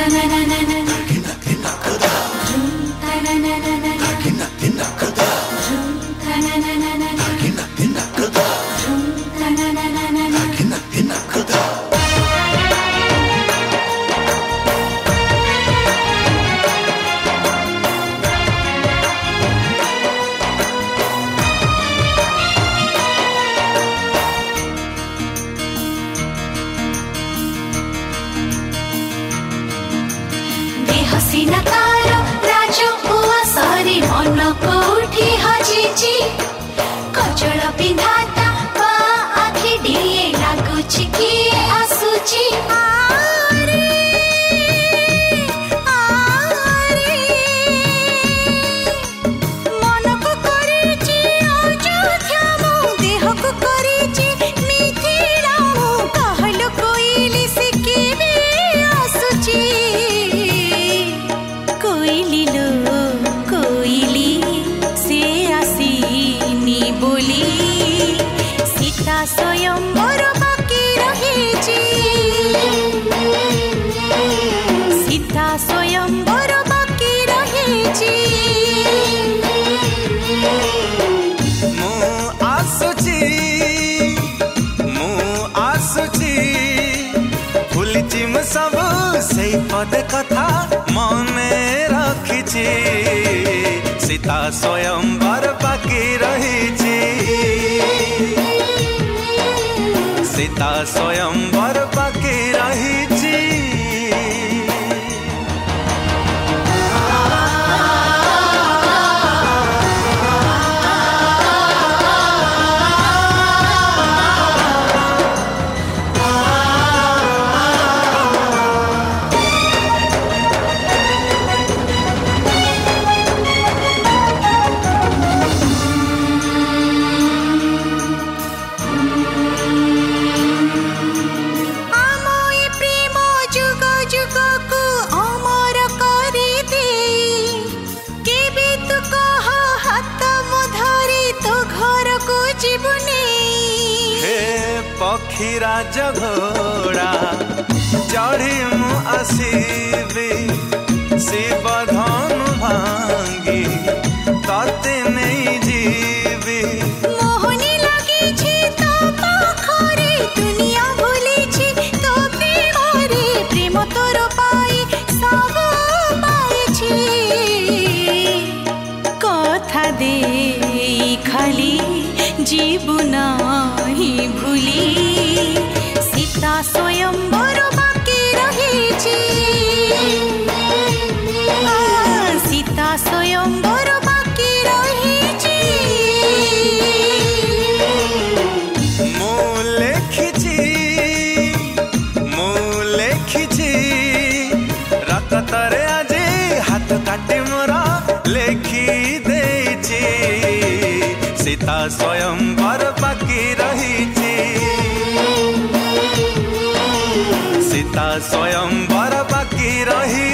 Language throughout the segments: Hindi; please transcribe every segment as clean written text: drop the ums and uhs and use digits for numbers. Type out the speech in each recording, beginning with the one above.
हसीना तारो राजो हुआ सारी मन कोठी हजीची कजल पिंधाता बा आखि दिए लागुची किए आसुची स्वयंवर बाकी रही सीता स्वयंवर बाकी रही आसुची भूलिची मु सब से पद कथा मने रखिची सीता स्वयंवर बाकी रही सीता स्वयंवर बाकी रही पखीरा जघोड़ा चढ़ी मु आसीबी शिव धनु भांगी तते नहीं जीवी मोहनी लगी छी तो पाखरे दुनिया भूली छी तो प्रेम रे प्रेम तोर पाई सब पाई छी कथा दे खाली जीवना ही भूली सीता स्वयंवर बाकी रही सीता स्वयंवर बाकी रही मु लेखिची रात तरे आज हाथ काटी मोरा लेखी देची सीता स्वयंवर बाकी रही सीता स्वयंवर बाकी रही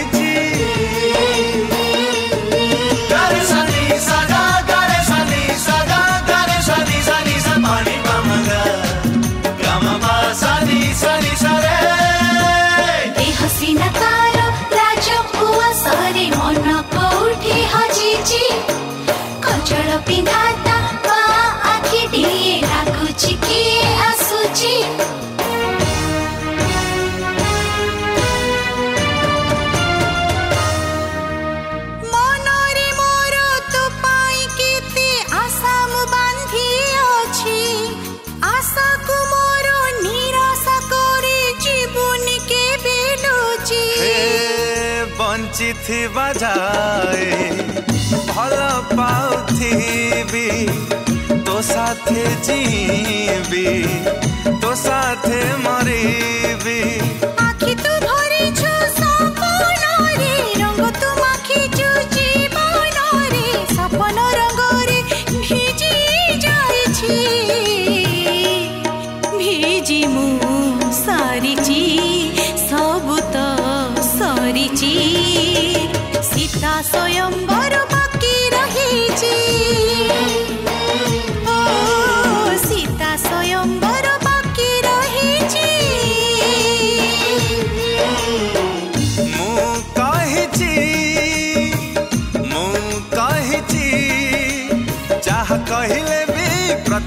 हसीना तारो राजो हुआ सारी मन कोठी हजीची कजल पिंधाता बा आखि दिए लागुची किए आसुची मनरे मोर तो पाई केते आशा मु बांधी अछि आशा को मोर निराशा करे जीवन के बेलुची बंची थी बजाए भल पाउथी तो साथे जीवी तो साथे मरीबी आखि तू भरी छु सपन रे रंग तू आखि छु जीवन रे सपन रंग रे भिजी जाई छी भिजी मु सारिची सब तो सरिची सीता स्वयंवर बाकी रही सीता स्वयंवर बाकी रही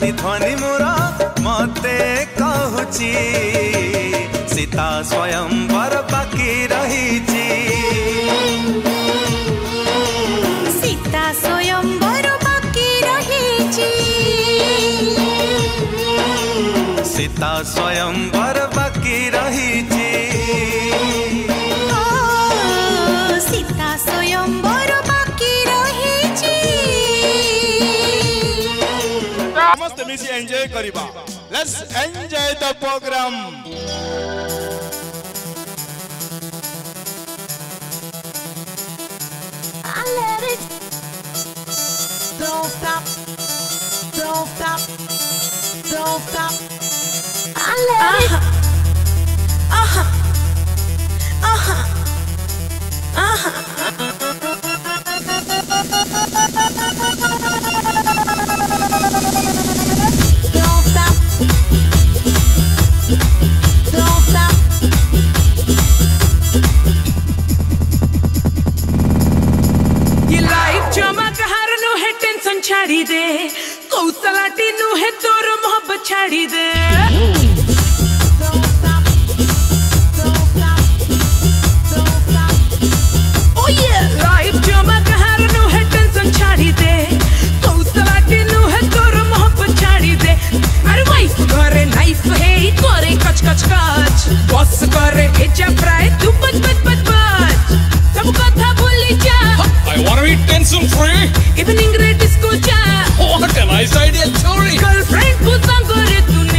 प्रतिध्वनि मोर मते कहूची सीता स्वयंवर बाकी रही सीता स्वयंवर बाकी रही सीता स्वयंवर बाकी रही सीता स्वयंवर बाकी रही मस्त मिसी एंजॉय करिबा let's enjoy the programme I let it don't stop don't stop don't stop I let it don't stop don't stop ये लाइफ जमा कहर नु है टेंशन छाड़ी दे कौसलाटी नु है तोर मोहब्बत छाड़ी दे ओ ये लाइफ जमा कहर नु है टेंशन छाड़ी दे कौसलाटी नु है तोर मोहब्बत छाड़ी दे अरे वाइफ करे नाइफ है करे कच कच कच बॉस करे भेजा फ्राई तू बच बच बच बच सब कथा भूली जा I wanna be tension free evening रे डिस्को जा what a nice idea Chori girlfriend को संग करे तूने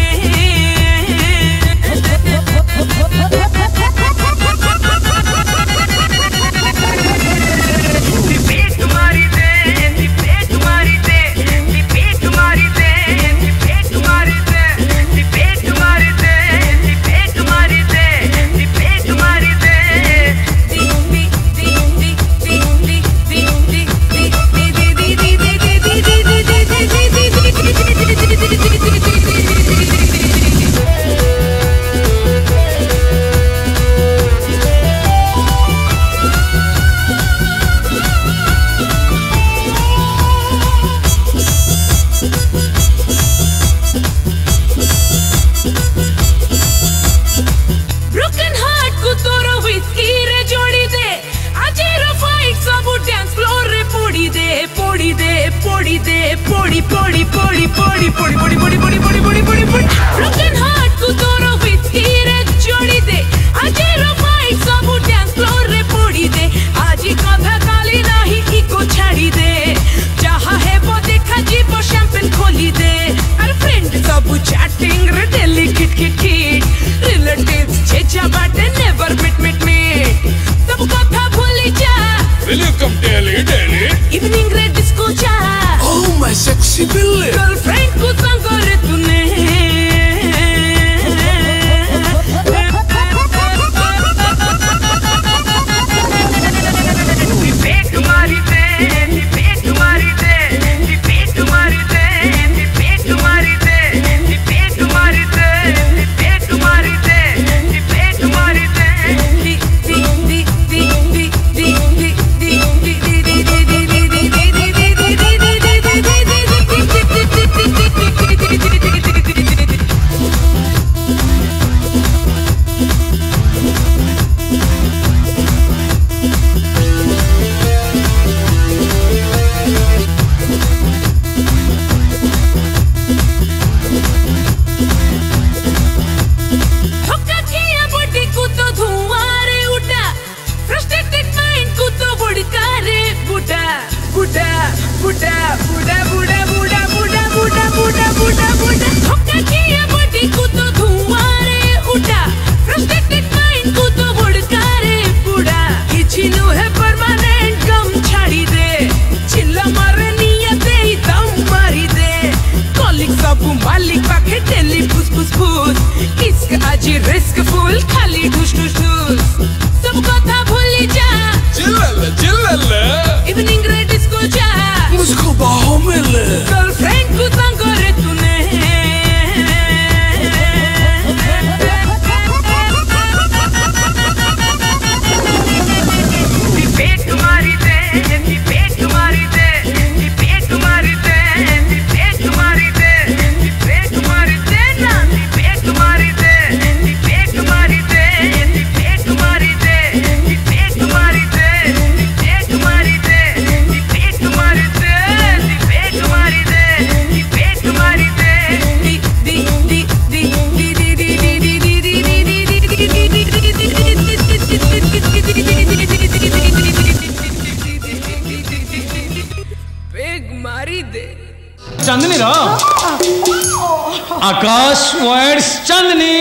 Will you come daily evening रे डिस्को जा oh my sexy Billy girlfriend को संग चांदनी रो आकाश वर्ड्स चांदनी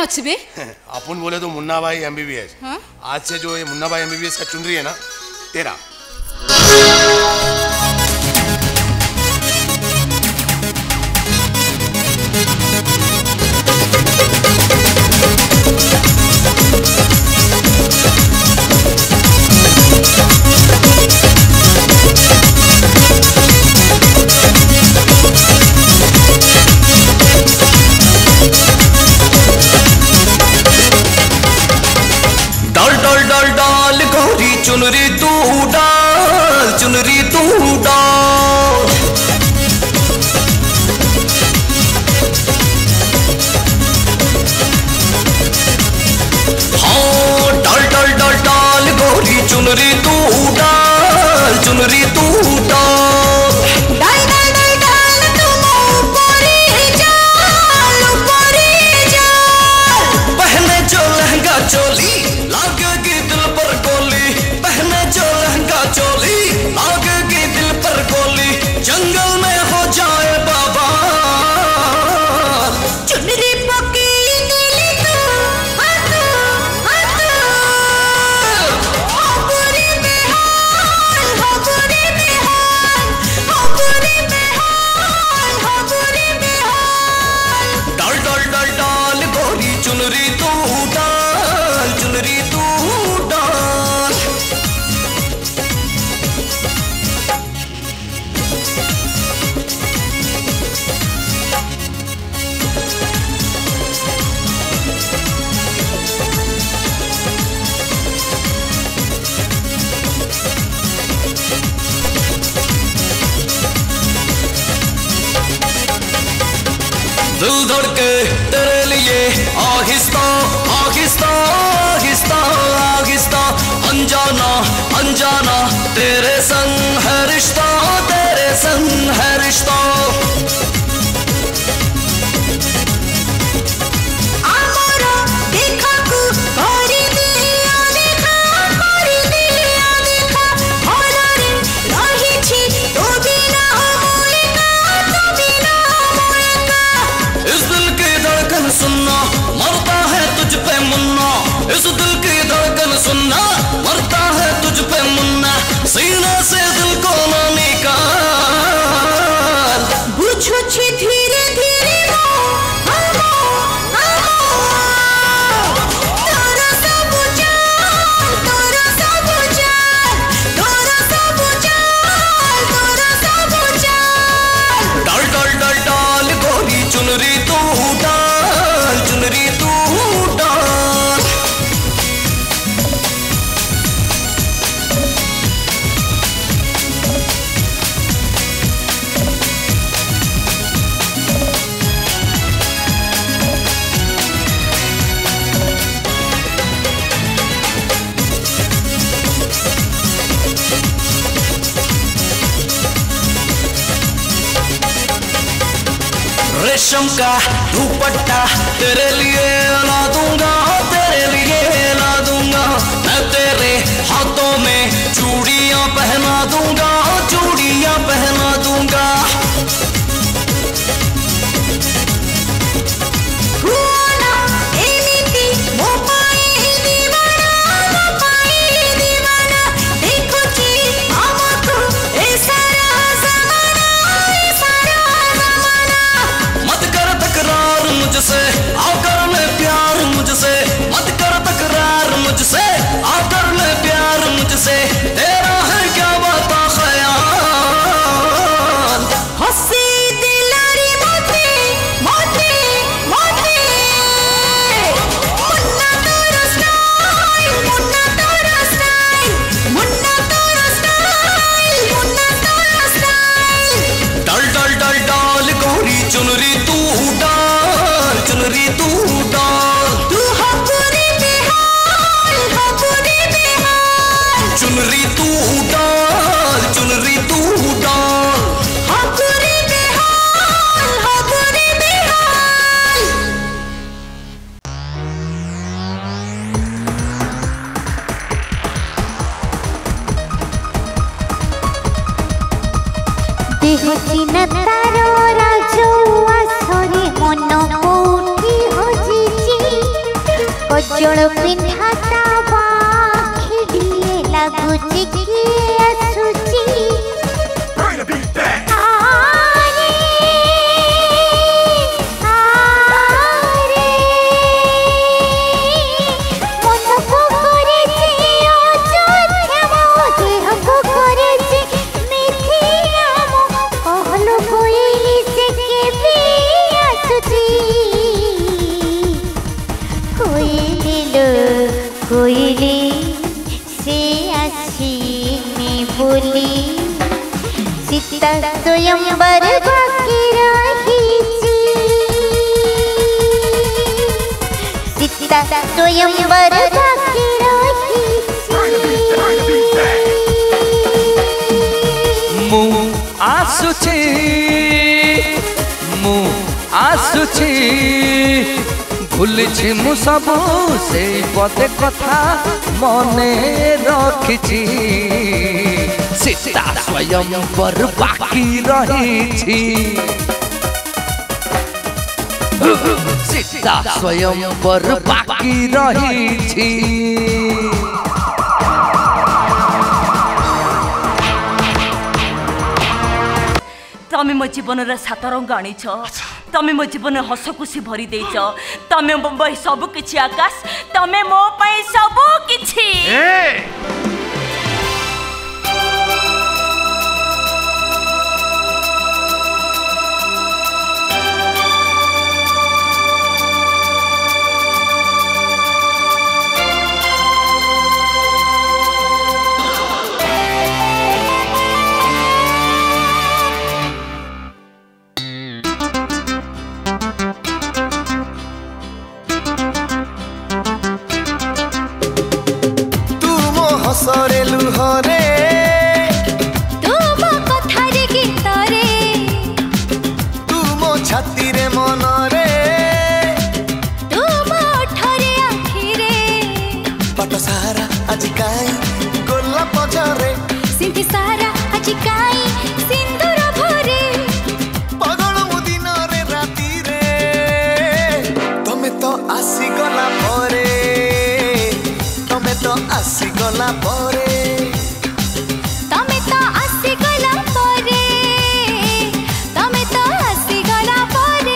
अच्छे बे? अपन बोले तो मुन्ना भाई MBBS। हाँ? आज से जो ये मुन्ना भाई MBBS का चुनरी है ना तेरा। चुनरी तू डाल, चुनरी तू डाल। हाँ डाल डाल डाल डाल गोरी चुनरी तू डाल, चुनरी तू डाल। डाल डाल डाल डाल तुम ऊपरी जाल, ऊपरी जाल। पहने जो लहंगा चोली लागेगी दिल पर गोली, पहने जो लहंगा चोली लागेगी दिल पर गोली, जंगल में हो जाए बाबा। चुनरी पकी नीली तू हाथू हाथू, हो बुरी बेहाल, हो बुरी बेहाल, हो बुरी बेहाल, हो बुरी बेहाल। डाल डाल डाल डाल गोरी चुनरी तू डाल, चुनरी तू डाल। दिल धड़के तेरे लिए आहिस्ता आहिस्ता आहिस्ता आहिस्ता, अनजाना अनजाना तेरे संग है रिश्ता, तेरे संग है रिश्ता। आमरा देखा को करी दिया देखा, करी दिया देखा। होला रे रही छी तो बिना होएगा, तो बिना होएगा। इस दिल की धड़कन सुनना मरता है तुझ पे मुन्ना, इस दिल की धड़कन सुनना मरता है तुझ पे मुन्ना, सीने से दिल को ना निकाल। बुझो छी धीरे धीरे हमो तोरा सब जाल, तोरा सब जाल, तोरा सब जाल, तोरा सब जाल। डाल डाल डाल डाल गोरी चुनरी तू डाल, चुनरी तू डाल। रेशम का दुपट्टा तेरे लिए ला दूंगा, तेरे लिए ला दूंगा। मैं तेरे हाथों में चूड़ियां पहना दूंगा, चूड़ियां पहना दूंगा। हुआना एमिति मोपाई दीवाना, मोपाई दीवाना। देखो छी हमको ए सारा ज़माना, ए सारा ज़माना। मत कर तकरार मुझसे आकर ले प्यार मुझसे, मत कर तकरार मुझसे आकर ले प्यार मुझसे। तेरा है क्या बता ख्याल। हसी दिलारी मोती मोती मोती। मुन्ना तोरा स्टाइल, मुन्ना तोरा स्टाइल, मुन्ना तोरा स्टाइल, मुन्ना तोरा स्टाइल। डाल डाल डाल डाल गोरी चुनरी तू डाल, चुनरी तू डाल। तू हो पूरी बेहाल, हो पूरी बेहाल। चुनरी तू डाल, चुनरी तू डाल। हो पूरी बेहाल, हो पूरी बेहाल। देह चिन्ह तारो राजो आसरे मन कोठी हजिची। कजल पिंधाता बाखिडिए लागुची कि आसुची कोयली से आसीने बोली सीता स्वयंवर बाकी रहीची सीता स्वयंवर बाकी रहीची मु आसुची भूलिछि मु सबु से पदे कथा मने रखिछि सीता स्वयंवर बाकी रहिछि सीता स्वयंवर बाकी रहिछि तमे मो जीवन सात रंग आनीछ तमे मो जीवन हस खुशी भरी देइछ तमे मो सब किछि आकाश तमे मो पई सब किछि सरे लुहरे तू मो कथारे गीतरे तू मो छाती रे मन रे तू मो ठरे आखिरे पट सारा आज काई गोला पजरे सिंधी सारा आज काई सिंदूर भरे पगल मु दिन रे राती रे तमे तो आसी गला परे तमे तो आसी गला परे तमे तो आसी गला परे तमे तो आसी गला परे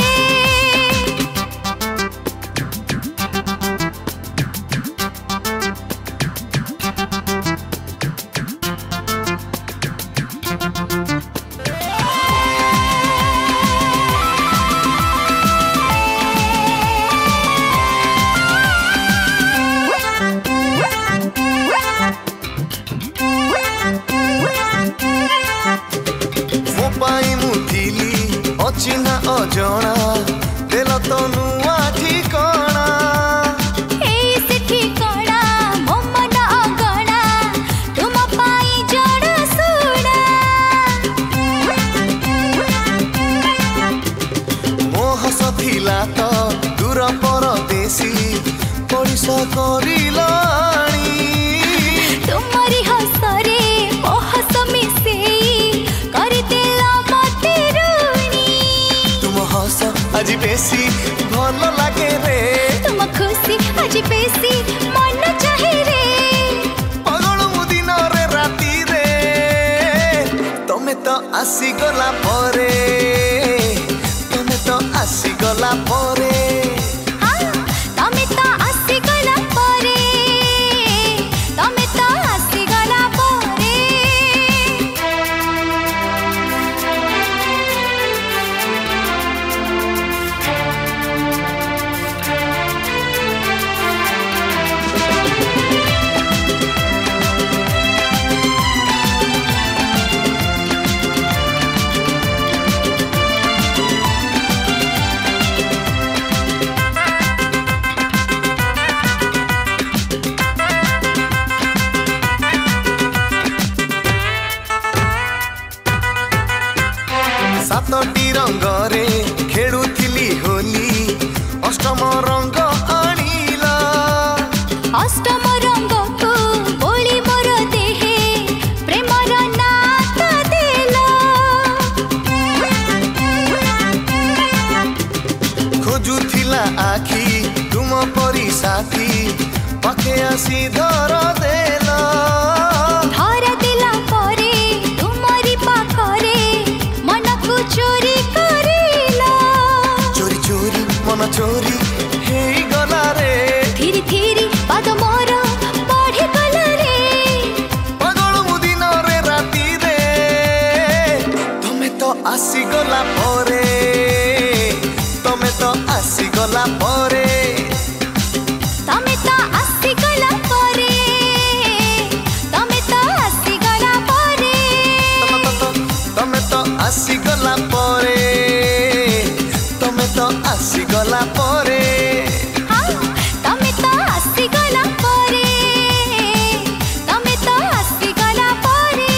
चिन्हा अजणा दिल तो नुआ ठिकणा से ठिकणा मो मन अगणा तुम पाई जड़ सुणा मो हस थिला तो दूर परदेसी परिसा करिलाणी तुम्हारी हसरे ओ हस मिसेई कर देला मते आज बेसी भल लागे रे तुम खुशी आज बेसी मन चाहे रे पगल मु दिन रे राती रे तमे तो आसी गला परे तमे तो आसी गला परे तमे तो आसी गला परे साथी पाखे आसी धर देला धरा दिला परे तुमरी पाखरे मन को चोरी करिला चोरी चोरी मन चोरी हे गला रे धीरे धीरे पाद मोर बढ़े गला रे पागल मुदिन रे राती रे तमे तो आसी गला परे तमे तो आसी गला परे तमे तो आसी गला परे तमे तो आसी गला परे तमे तो आसी गला परे तमे तो आसी गला परे हाँ तमे तो आसी गला परे तमे तो आसी गला परे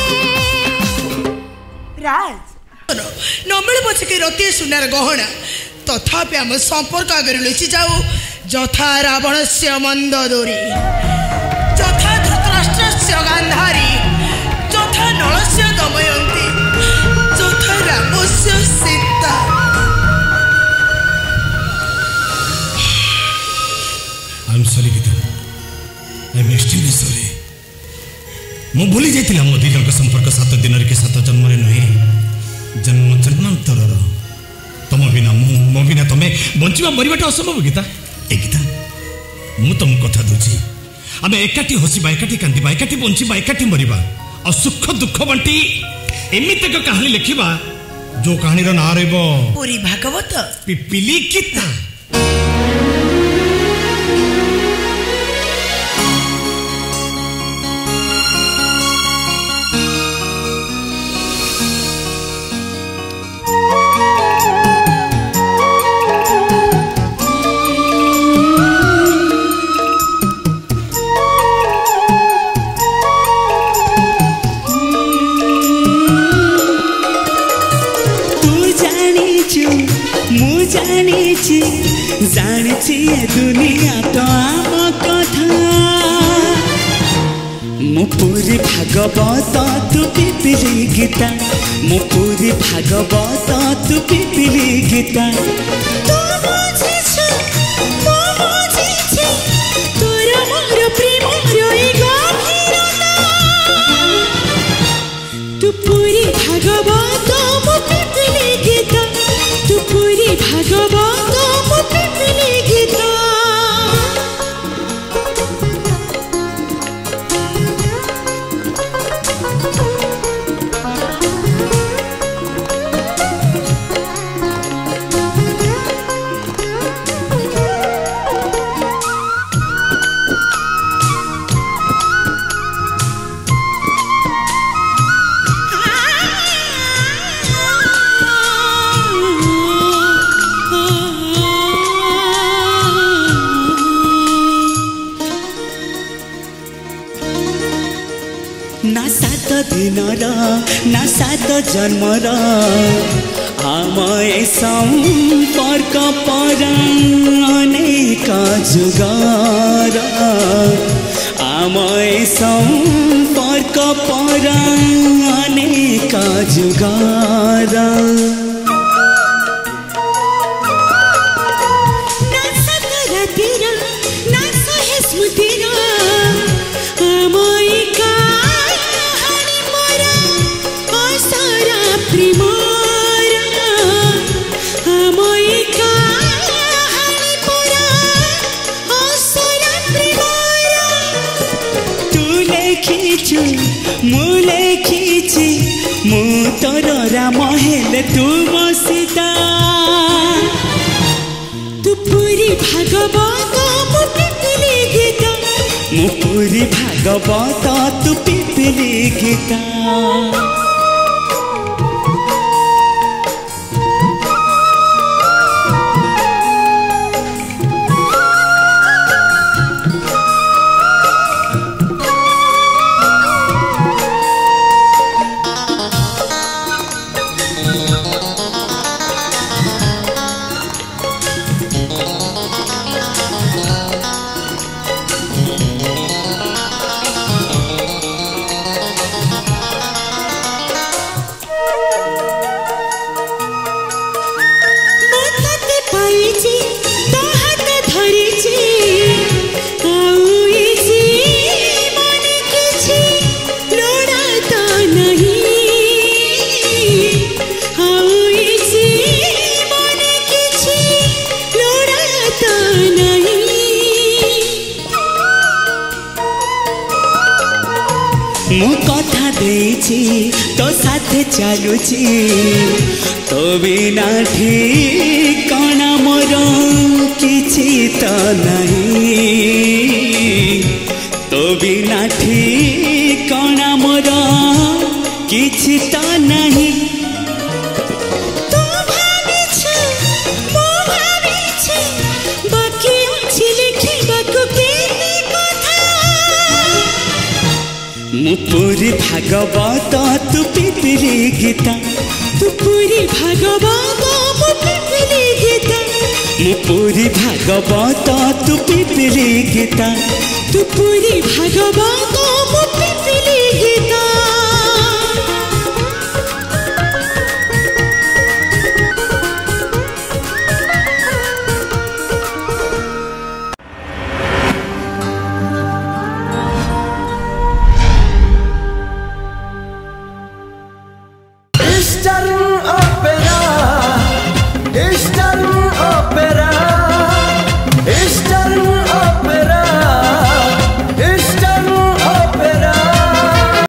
राज न मिल पछे रति सुनार गहना तथापि आम संपर्क आगे लुचि जाऊ यथा रावण से मंदोदरी यथा धृतराष्ट्र से गांधारी यथा नल से दमयंती यथा राम से Sita I'm sorry Gita I'm extremely sorry मु भूली जाइतिला मो दी जन संपर्क 7 दिन के 7 जन्म रे नहीं जन्म जन्मांतर तुम बिना मो बिना तुम बंचवा मरवाटा असंभव गीता ए गीता मु तुम कथा दूची आम एकाठी हसवा एकाठी कांदवा एकाठी बंचवा एकाठी मरवा और सुख दुख बंटी एमित एक कहानी लिखा जो कहानी ना रहा पूरी भागवत पिपिली गीता जानी दुनिया तो आम कथा मो पूरी भागवत तू पिपिली गीता मो पूरी भागवत तू पिपिली गीता तू पूरी भागवत मो पिपिली गीता तू पूरी भागवत मो पिपिली गीता ना 7 दिनर ना 7 जन्मर आम ए संपर्क पर अनेक जुगर आम ए संपर्क पर अनेक जुगर ना 7 रातिर ना 100 स्मृतिर आम मुले खींची मु तोर राम हेले तुम सीता तू पूरी भागवत मु पिपिली गीता मु पूरी भागवत तू पिपिली गीता मु कथा देछि तो साथे चलुछि तो बिना ठिकाना मोर किछि तो नहीं तो बिना ठिकाना मोर किछि तो नहीं तू भाबिछु मो भाबिछु बाकी अछि लिखिबाकू केते कथा मु पूरी भागवत तू पिपिली गीता तू पूरी भागवत मो पिपिली गीता मु पूरी भागवत तू पिपिली गीता तू पूरी भागवत मो पिपिली गीता